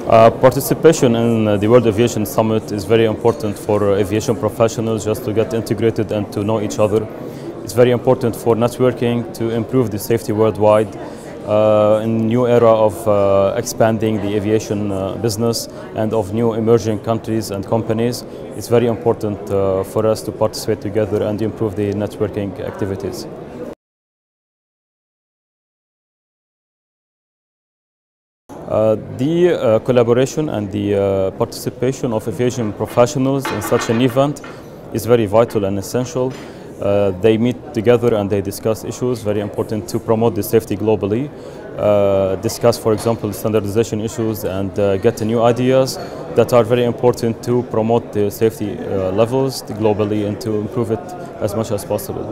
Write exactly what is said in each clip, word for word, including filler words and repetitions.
Uh, participation in uh, the World Aviation Summit is very important for uh, aviation professionals just to get integrated and to know each other. It's very important for networking to improve the safety worldwide. Uh, in new era of uh, expanding the aviation uh, business and of new emerging countries and companies, it's very important uh, for us to participate together and improve the networking activities. Uh, the uh, collaboration and the uh, participation of aviation professionals in such an event is very vital and essential. Uh, they meet together and they discuss issues, very important to promote the safety globally, uh, discuss, for example, standardization issues and uh, get new ideas that are very important to promote the safety uh, levels globally and to improve it as much as possible.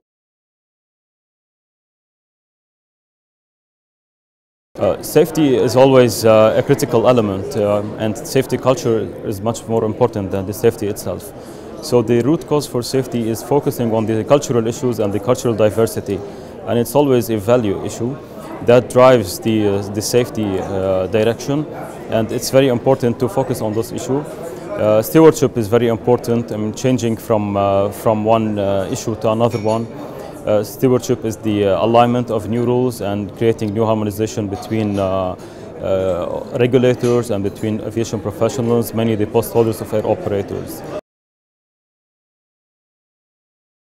Uh, safety is always uh, a critical element uh, and safety culture is much more important than the safety itself. So the root cause for safety is focusing on the cultural issues and the cultural diversity, and it's always a value issue that drives the, uh, the safety uh, direction, and it's very important to focus on those issues. Uh, stewardship is very important. I mean, changing from, uh, from one uh, issue to another one. Uh, stewardship is the uh, alignment of new rules and creating new harmonization between uh, uh, regulators and between aviation professionals, many of the post holders of air operators.